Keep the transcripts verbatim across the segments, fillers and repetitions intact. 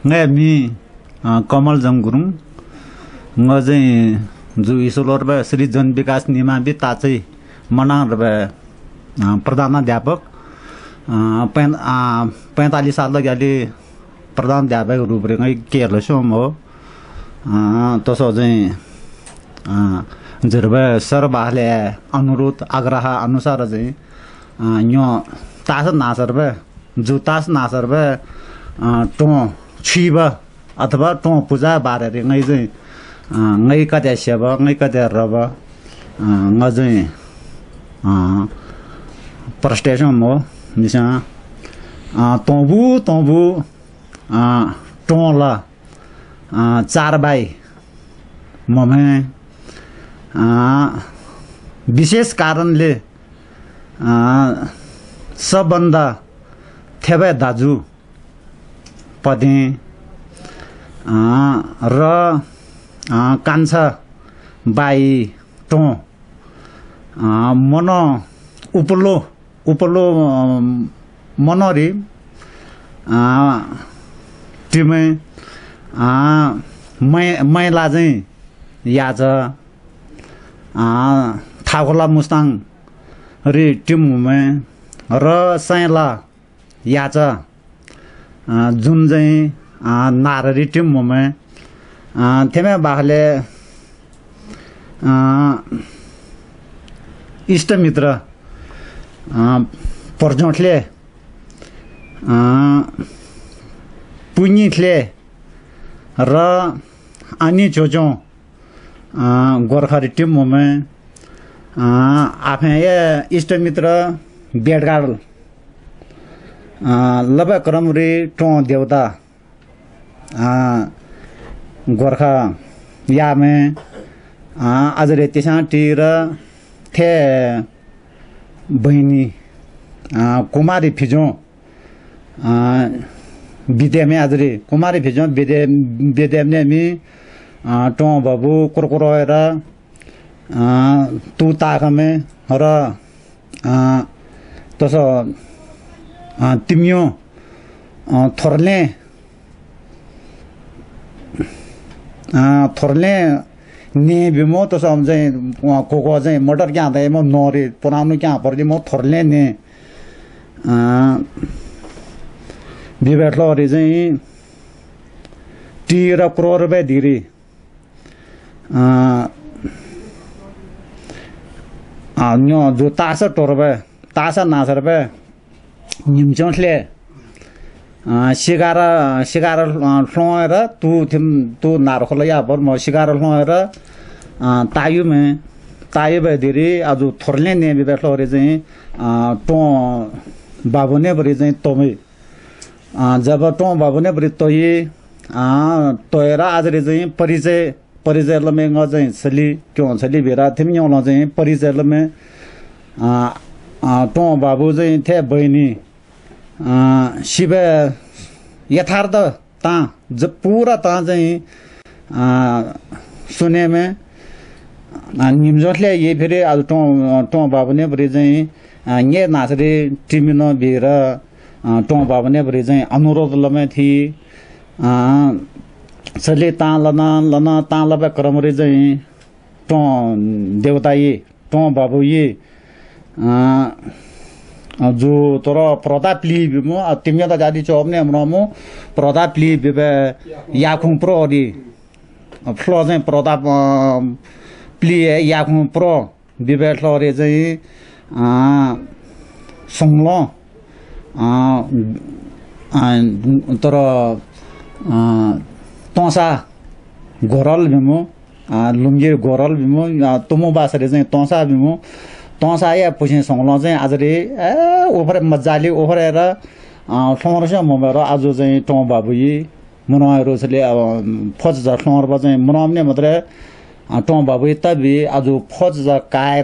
ngay mi Kamal Jung Gurung ngay चाहिँ जो ईश्वर बे श्री जन विकास निमा भी ताचे मनांग बे प्रधानाध्यापक पैंतालीस साल तक याली प्रधानाध्यापक रूप में ngay केरल शोम हो तो सो चाहिँ जरबे सर बाहले अनुरोध आग्रह अनुसार चाहिँ न्यो तास नासर बे जो तास नासर बे टो छिब अथवा टो पूजा बारे ngay चाहिँ ngay kata siapa ngay kata raba ngajai prestation mo misalnya tombu tombu ton la चार बाई ममे विशेष कारणले सबभन्दा थेबे दाजु पदे र कान्छा बाई टो मन उपलो उपलो मनरी टिमे मै मैला चाहिँ याच थाकोला मुस्ताङ रि टिमुमे र साइला याच जुन चाहिँ नाररी टिमुमे थेमे बाहले इष्टमित्र पर्जोठले पुण्यले र अनि चोचो गोर्खा टिम में आफे इष्टमित्र बेडगाड लबे क्रमरी टो देवता गोर्खा या में अजरे त्यसै तिर थे बहिनी कुमारी फिजो विद्या में अजरे कुमारी फिजो विद्या विद्या में मी टो बाबू कुरकुरोएर तू ताक में र तसो तिमियो थोरले थोरले ने बिमो तो सब चाहिँ कोको चाहिँ मोटर क्या आउँदा म नरे पुरानो क्या पर्दि म थोरले ने बिबेटलरी चाहिँ टी र करोड रुपैयाँ दिरी न्यो जो तासा टोरबे तासा नास रुपैयाँ निम्चोसले सिगार सिगार फ्लोएर तू थिम तू नारखोला या पर म सिगार फ्लोएर तायु में तायु बे दिरी आज थोरले ने बे फ्लोरे चाहिँ टो बाबु ने बरी चाहिँ तोमे जब टो बाबु ने बरी तोई तोएर आज रे चाहिँ परिचय परिचय लमे ng चाहिँ छली क्यों छली बेरा थिम न्योला चाहिँ परिचय लमे टो बाबु चाहिँ थे बहिनी शिव यथार्थ ता जब पूरा ता चाहिँ सुने में निम्जोसले ये फिर आज टो टो बाबु ने बरी चाहिँ ये नासरी टिमिनो बेर टो बाबु ने बरी चाहिँ अनुरोध लमे थी सले ता लना लना ता लबे क्रमरी चाहिँ टो देवता ये टो बाबु ये जो तोरा प्रताप ली बिमो तिमिया त जाति चोब ने हमरामो प्रताप ली बिबे याखुं प्रो दी फ्लो चाहिँ प्रताप प्ली याखुं प्रो बिबे फ्लोरे चाहिँ संगलो तोरा तोसा गोरल बिमो लुंगी गोरल बिमो तुमो बासरे चाहिँ तोसा बिमो तोसा या पुछे संगलो चाहिँ आज रे ए ओफरे मजाले ओफरेर फ्लोरस ममेर आज चाहिँ टो बाबु यी मनाइरो छले अब फज ज फ्लोर ब चाहिँ मनाउने मात्र टो बाबु तबी आज फज ज काएर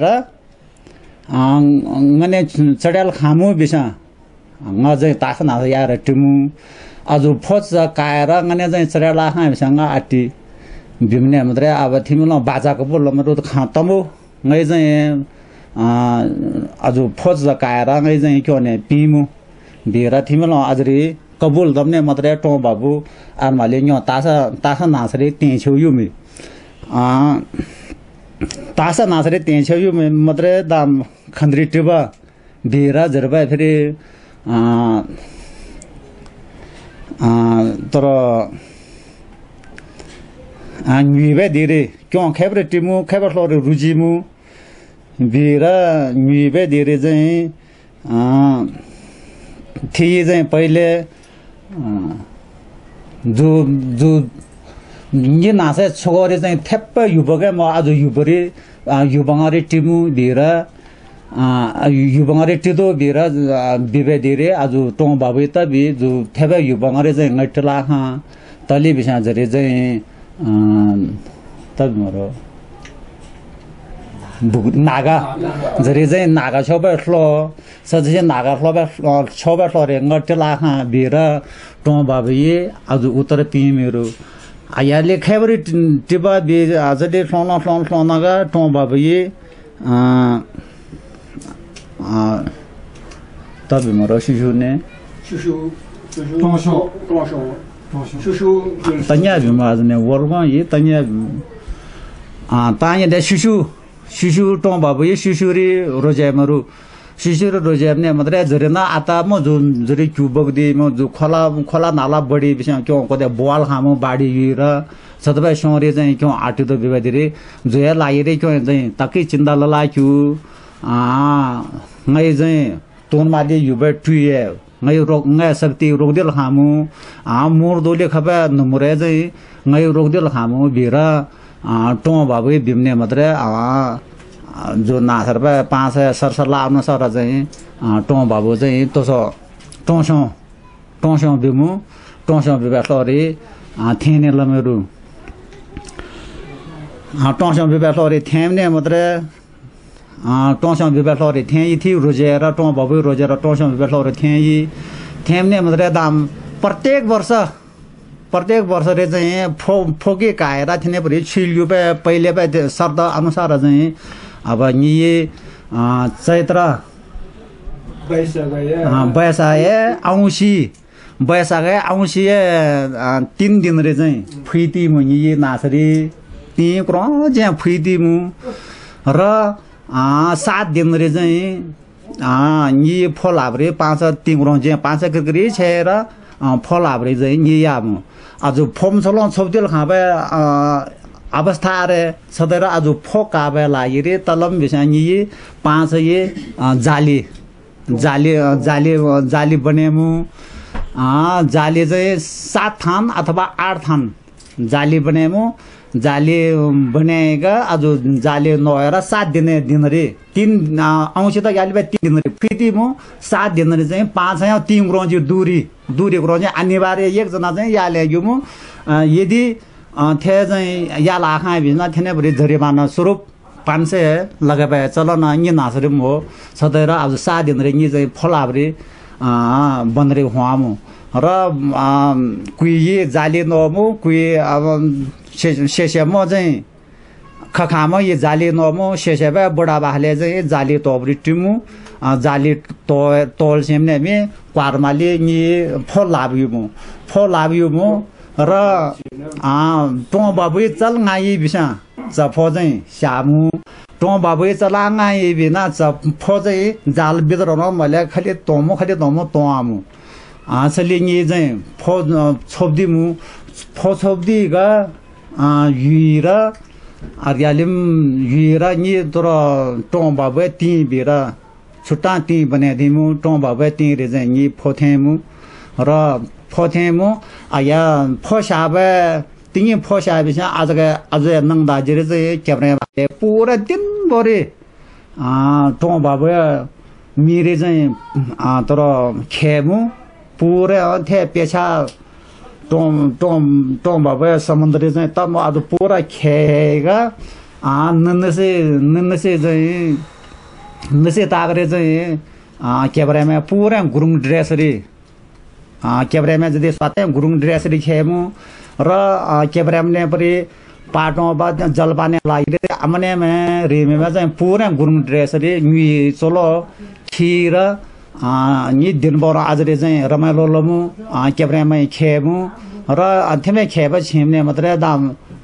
ngane चढाल खामु बिसा ng चाहिँ तास ना यार टिमु आज फज ज काएर ngane चाहिँ चढाल खा बिसँग आटी बिमने मात्र अब थिमुला बाजाको बोल मेरो खातमु ngै चाहिँ आज फज काएर ngay चाहिँ के भने पिमु बेरा थिमल अजरी कबूल दमने मतरे टो बाबू आरमाले न्यो तासा तासा नासरे तेछौ युमे आ तासा नासरे तेछौ युमे मतरे दाम खन्द्री टिबा बेरा जरबा फेरि आ आ तर आ न्युबे दिरे क्यों खेब्रे टिमु खेब्रे फ्लोर रुजिमु बेरा न्युबे दिरे चाहिँ आ थिए चाहिँ पहिले जो जो ये नासे छोरे चाहिँ थेप्प युबके म आज युबरी युबङरे टिमु बेरा युबङरे टिदो बेरा बिबे दिरे आज टों बाबु त बि जो थेबे युबङरे चाहिँ ngटला हा तली बिसा जरे चाहिँ तब मरो नागा जरे चाहिँ नागा छबे फ्लो सजे नागा फ्लो छबे फ्लो रे ngटला हा बेरा टों बाबु ये आज उत्तर पिमेरो आयाले खेबरी टिबा बे आजले फ्लोन फ्लोन फ्लोनगा टों बाबु ये अ अ तब मरो शिशु ने शिशु टोशो टोशो शिशु तन्या बिमा ने वर्मा ये तन्या आ तान्या दे शिशु शिशु टों बाबु ये शिशुरी रोजेमरु शिशुरी रोजेमने मत्रे जरेना आता म जो जरे क्युबक दे म जो खोला खोला नाला बडी बिसा क्यों कदे बोल खामु बाडी र सदबे सोरे चाहिँ क्यों आटु त बिबादिरे जोया लाइरे क्यों चाहिँ तकै चिन्दा लला क्यु आ ngै चाहिँ तोन मादे युबे टुए ngै रोग ngै शक्ति रोगदेल खामु आ मोर दोले खबा नमुरे चाहिँ ngै रोगदेल खामु बिरा टों बाबु बिमने मत्रे आ जो नासर पे पाँच सरसल्ला अनुसार चाहिँ टों बाबु चाहिँ तोसो टोसो टोसो बिमु टोसो बिबासरी थेने लमेरु टोसो बिबासरी थेमने मत्रे टोसो बिबासरी थेई थी रोजेर टों बाबु रोजेर टोसो बिबासरी थेई थेमने मत्रे दाम प्रत्येक वर्ष प्रत्येक वर्ष रे चाहिँ फो फोके काएर थिने परि छिल्यु पे पहिले पे शब्द अनुसार चाहिँ अब नि चैत्र बैशाख औँसी बैशाख औँसी तीन दिन रे चाहिँ फुइती मु नि नासरी ती क्रो ज्या फुइती मु र सात दिन रे चाहिँ नि फल हाब्रे पाँच तिम्रो ज्या पाँच करी छेर फल हाब्रे चाहिँ नि यामु आज फोम छलो छौतेल खाबे अवस्था रे सदैव आज फोक आबे लागि रे तलम बिसानी पाँच ये जाली जाली जाली जाली बनेमु जाली चाहिँ सात थान अथवा आठ थान जाली बनेमु जाली बनेगा आज जाली नहेर सात दिन दिन रे तीन औँसी त याली तीन दिन रे फिती मु सात दिन रे चाहिँ पाँच या तीन रोजी दूरी दूरी रोजी अनिवार्य एक जना चाहिँ याले युमु यदि थे चाहिँ या लाखा बिना थेने बरी जरिमाना स्वरूप पाँच सय लगाबे चलन नि नासरे मो सदैव आज सात दिन रे नि चाहिँ फलाब्रे बन्दरे हुआमु र कुइ जाली नमु कुइ अब शेषे म चाहिँ खखामा ये जाली नमु शेषे बे बडा बाले चाहिँ जाली तोब्री टिमु जाली तो तोल सेमने मे क्वारमाले नि फल लाबिमु फल लाबिमु र टों बाबु चल गाई बिसा चफो चाहिँ स्यामु टों बाबु चला गाई बिना चफो चाहिँ जाल बिदरन मैले खालि तोमो खालि तोमो तोआमु आसले नि चाहिँ फो छोप्दिमु फो छोप्दिगा युर अर्यालिम युर नि तर टों बाबु ती बिरा छुट्टा ती बनाइदिमु टों बाबु ती रे चाहिँ नि फोथेमु र फोथेमु आया फोसाबे तिङे फोसाबे छ आजको आज नङ दाजरे चाहिँ क्याप्रे पुरा दिनभरि टों बाबु मिरे चाहिँ तर खेमु पुरा थे पेछा टों टों टों बाबु समुद्र चाहिँ त म आज पुरा खेगा ननसे ननसे चाहिँ नसे तागरे चाहिँ क्याप्रेमा पुरा गुरुङ ड्रेसरी क्याब्रेमा जदि स्वाते गुरुङ ड्रेसरी खेमु र क्याब्रेमने परि पाटो बा जलपाने लागि आमने में रेमेमा चाहिँ पुरा गुरुङ ड्रेसरी नुई चलो खीर नि दिनभर आजले चाहिँ रमाइलो लमु क्याब्रेमै खेमु र अन्त्यमै खेपछि हिँड्ने मात्रै दाम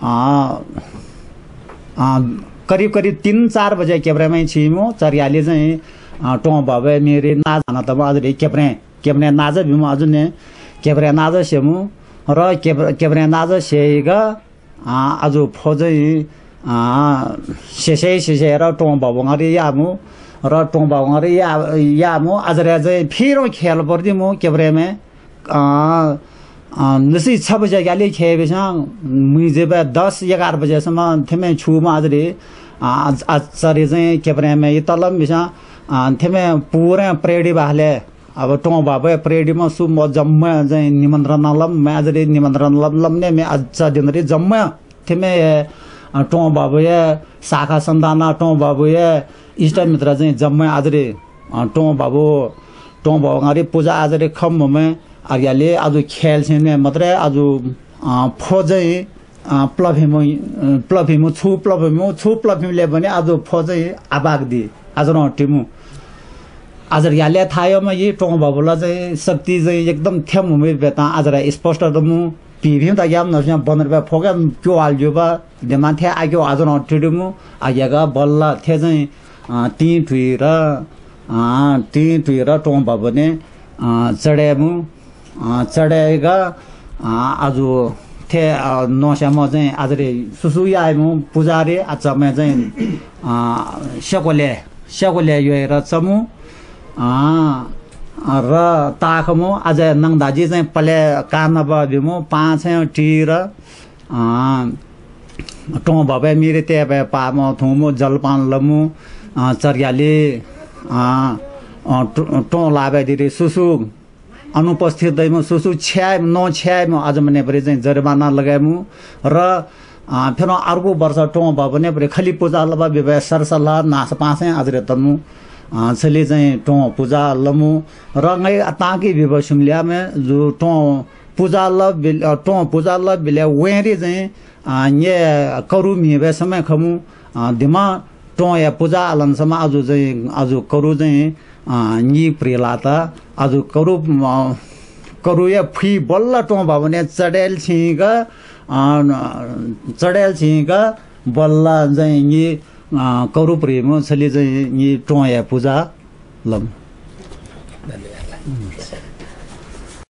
करिब करिब तीन चार बजे क्याब्रेमै छिमु चरियाले चाहिँ टो भवे मेरे नाज हाना त आजले क्याब्रे क्याब्रे नाज बिमु अजुने क्याब्रे नाज सेमु र क्याब्रे नाज सेगा आज फोजै सेसे सेसेर टो भवङरी यामु र टो भवङरी या यामु आजले चाहिँ फिरो खेल पर्दि मु क्याब्रेमै नसी छ बजे गाली खेबेछ मुझे दस एघार बजेसम्म थिमे छुमा आजले आचार्य चाहिँ क्याब्रेमै तलम बिसा थिमे पुरा प्रेडी बाले अब टो बाबे प्रेडीमा सु म जम्मा चाहिँ निमन्त्रण लम म आजले निमन्त्रण लम लम ने मे आज दिनरी जम्मा थिमे टो बाबे शाखा सन्ताना टो बाबे इष्ट मित्र चाहिँ जम्मा आजले टो बाबु टो बाबु पूजा आजले खम मे आर्याले आज खेल छिने मात्रै आज फोजै प्लभिमु प्लभिमु छु प्लभिमु छु प्लभिमले पनि आज फोजै आबाग दि आज न टिमु आज याले थायोमा यी टो बाबुला चाहिँ शक्ति चाहिँ एकदम थ्याम हुमे बेता आज स्पष्ट दमु पिभिम त याम नसिया बनेर फोगा क्यो आल्जो बा de man the agyo azon tidumu ayaga balla the jai ti thui ra ti thui ra tom babane chademu chadega azu the no shama jai azre susu yamu pujare achame jai shakole shakole yoera chamu र ताखमो आज नङदाजी चाहिँ पले कानमा बबिमो पाँच T र टो भबे मिरे ते पामो थुमो जलपान लमु चर्याले टो लाबे दिरे सुसु अनुपस्थित दैमो सुसु छ्याय नो छ्याय म आज मने परे चाहिँ जरिमाना लगाएमु र फेर अर्को वर्ष टो भबने परे खली पूजा लबा विवाह सरसल्लाह नास पाँचै आज रे तमु छले चाहिँ टो पूजा लमु र ngै ताकी विवाह सुमलिया में जो टो पूजा ल टो पूजा ल बिले वेरी चाहिँ ने करु मिबे समय खमु दिमा टो या पूजा लन सम आज चाहिँ आज करु चाहिँ नि प्रिलाता आज करु करु या फी बल्ल टो भवने चडेल छिगा चडेल छिगा बल्ल चाहिँ नि करु प्रेम छले चाहिँ नि टो या पूजा लम धन्यवाद।